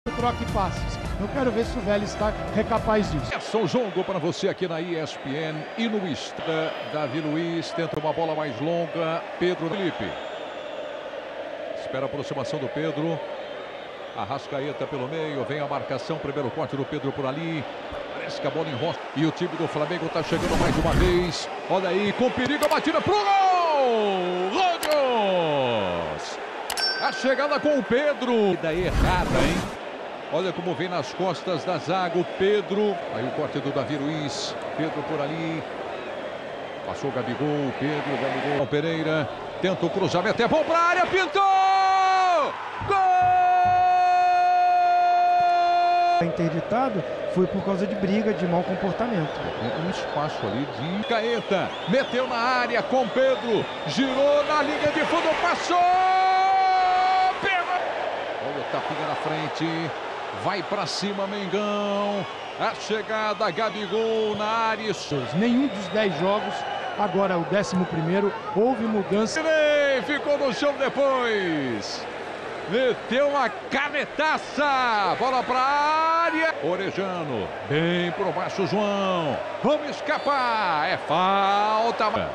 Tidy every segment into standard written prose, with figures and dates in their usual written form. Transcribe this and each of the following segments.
troca e passes. Eu quero ver se o Vélez está capaz disso. É um jogo para você aqui na ESPN e no Insta. Davi Luiz tenta uma bola mais longa. Pedro Felipe. Espera a aproximação do Pedro. Arrascaeta pelo meio. Vem a marcação. Primeiro corte do Pedro por ali. Parece que a bola enrola. E o time do Flamengo está chegando mais uma vez. Olha aí, com perigo, a batida pro gol! Logos! A chegada com o Pedro. Daí errada, hein? Olha como vem nas costas da zaga o Pedro. Aí o corte do Davi Luiz. Pedro por ali. Passou o Gabigol. Pedro, Gabigol. Pereira. Tenta o cruzamento. É bom para a área. Pintou! Gol! Interditado foi por causa de briga, de mau comportamento. Um espaço ali de Caeta. Meteu na área com Pedro. Girou na linha de fundo. Passou! Pega! Olha o tapinha na frente. Vai para cima, Mengão. A chegada, Gabigol na área. Nenhum dos 10 jogos, agora o 11º, houve mudança. Ficou no chão depois. Meteu uma canetaça. Bola para a área. Orejano. Bem por baixo, João. Vamos escapar. É falta.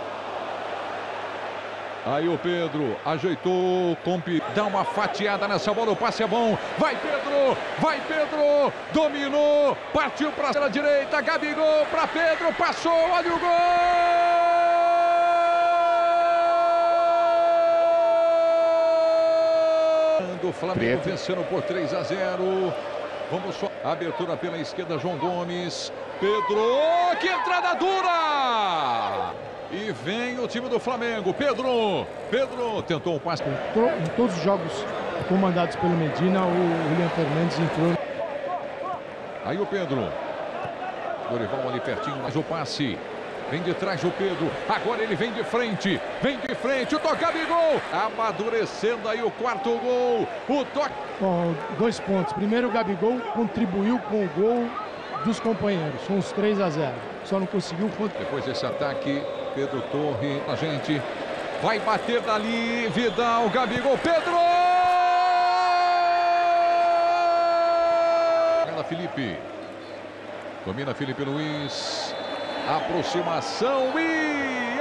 Aí o Pedro ajeitou, dá uma fatiada nessa bola, o passe é bom. Vai Pedro, dominou, partiu para a direita, Gabigol para Pedro, passou, olha o gol! Do Flamengo vencendo por 3-0. Vamos só, abertura pela esquerda, João Gomes. Pedro, que entrada dura! E vem o time do Flamengo. Pedro tentou um passe. Em todos os jogos comandados pelo Medina, o William Fernandes entrou. Aí o Pedro. Dorival ali pertinho, mas o passe. Vem de trás o Pedro. Agora ele vem de frente. O toque Gabigol. Amadurecendo aí o quarto gol. O toque. Bom, 2 pontos. Primeiro, o Gabigol contribuiu com o gol dos companheiros. Com os 3-0. Só não conseguiu. Depois desse ataque, Pedro Torre, a gente vai bater dali, Vidal, Gabigol, Pedro! Felipe. Domina Felipe Luiz. Aproximação e